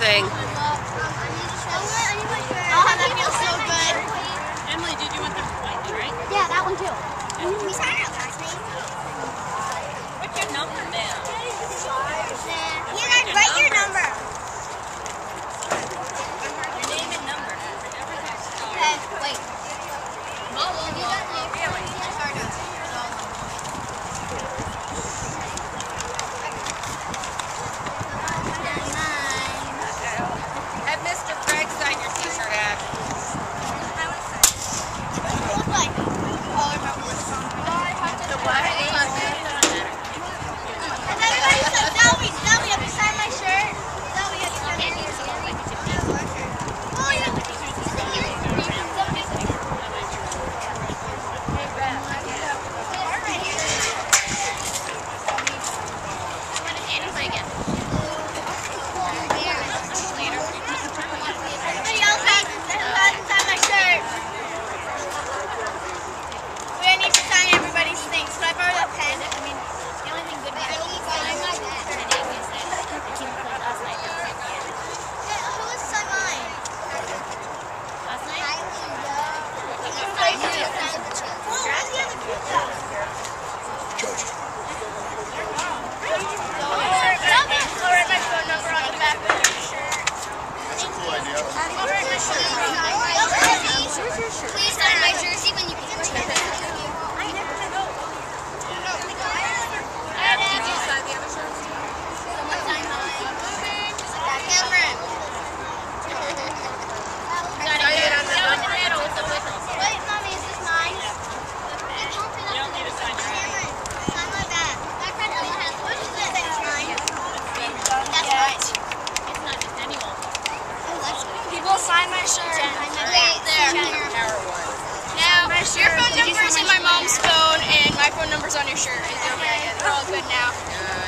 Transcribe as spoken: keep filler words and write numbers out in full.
thing. Oh, that feels so good. Emily, did you want the white, right? Yeah, that one too. We signed our last name. What's your number now? You guys write your number. Your name and number. Okay, wait. Have you got the really? Have Mister Craig sign your t-shirt ad. Look like. Oh, I remember this song. The what? And everybody said, Zoe, Zoe, have you signed my shirt? Zoe, have you signed my shirt? Oh, yeah. Everybody else has hasn't signed my shirt. We need to sign everybody's things. Can I borrow that pen? I mean, the only thing good about it is sign my dad. Her name is that the team played last night. Yeah, who was sign mine? Last night? I don't know. Where's the other pizza? I'll write my phone number on the back of your shirt. That's a cool idea. I'll write my shirt. Please sign my jersey when you get to it. I never said no. Did you sign the other shirt? Someone signed mine. Cameron. Wait, Mommy, is this mine? You don't need to sign your Cameron, sign my back. My friend Ella has one. Is it that's mine? That's right. It's not just anyone. People sign my shirt. Wait, there. Now, your phone number is in my mom's phone, and my phone number's on your shirt. They're all good now.